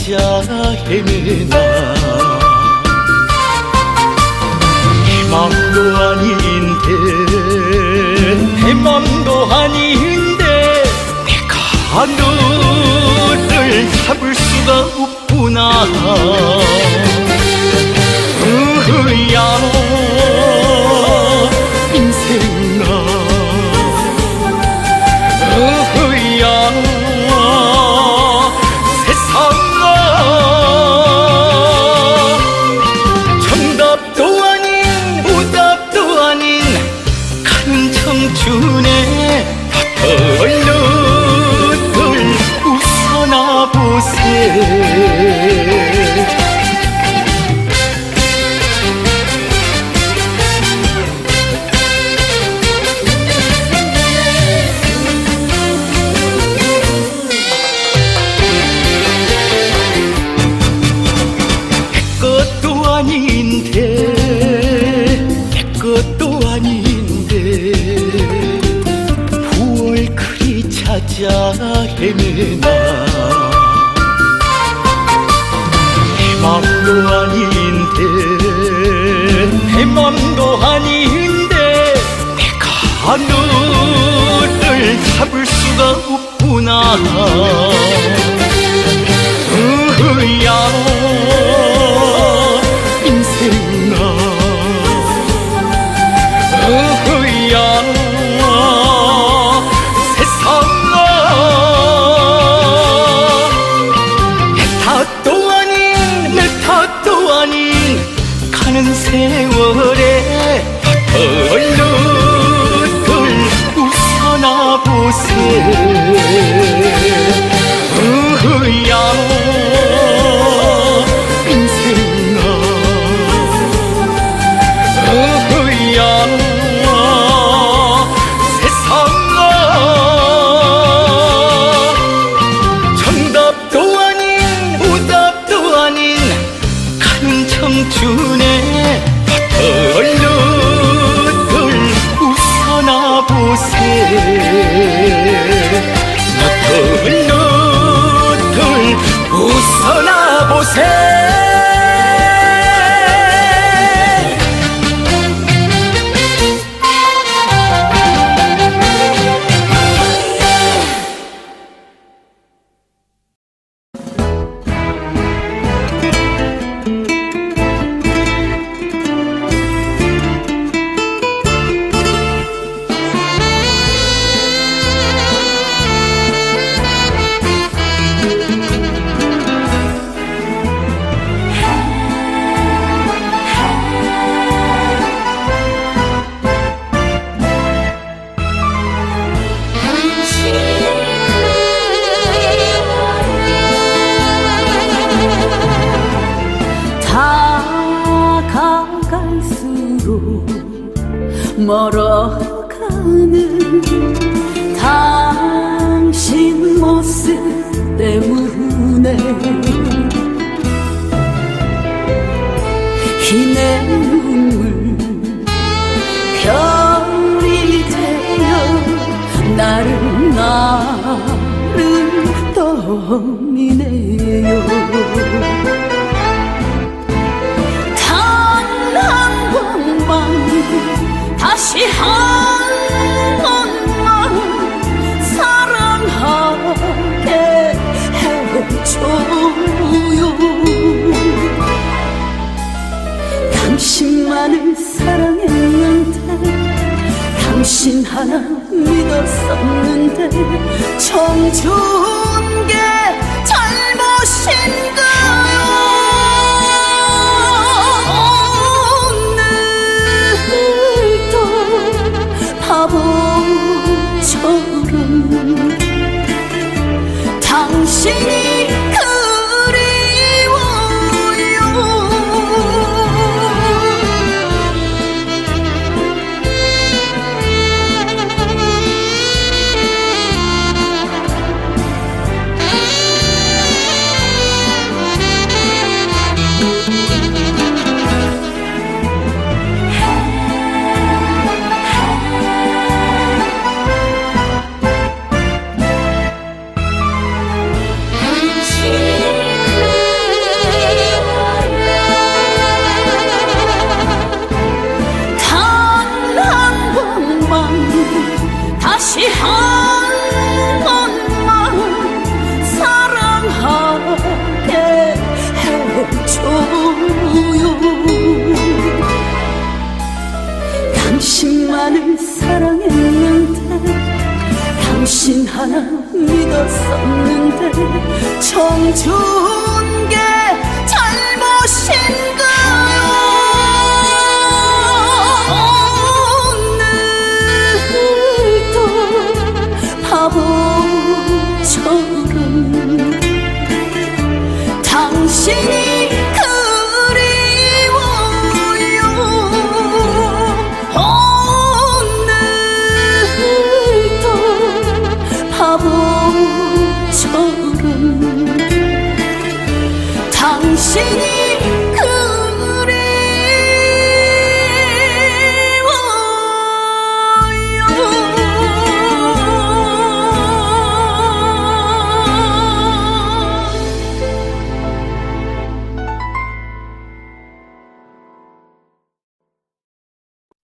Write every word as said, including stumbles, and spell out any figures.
찾아 헤매나 맘도 아닌데 내 맘도 아닌데 내가 너를 잡을 수가 없구나. 으야 인생아 으야 세상아 정답도 아닌 오답도 아닌 가는 청춘에 얼른 웃어나 보세. 내 것도 아닌데 내 것도 아닌데 구월 그리 찾아 헤매나 내 맘도 아닌데 내 맘도 아닌데 내가 너를 잡을 수가 없구나. 으야 인생아 으야 세상아 내 탓도 아닌 내 탓도 아닌 가는 세월에 얼른 웃어나 보세. 으야 인생아 으야 세상아 정답도 아닌 오답도 아닌 가는 청춘에 얼른 웃어나 보세. 너덜너덜 웃어나 보세. 멀어가는 당신 모습 때문에 흰 눈물 별이 되어 나를 나를 떠미네요. 단 한 번만 다시 한 번만 사랑하게 해줘요. 당신만을 사랑했는데 당신 하나 믿었었는데 청춘 게 잘못인가요? 바보처럼 당신이 그리워요. 괜찮아 믿었었는데 청춘 게 잘못인가요? 오늘도 바보처럼 당신이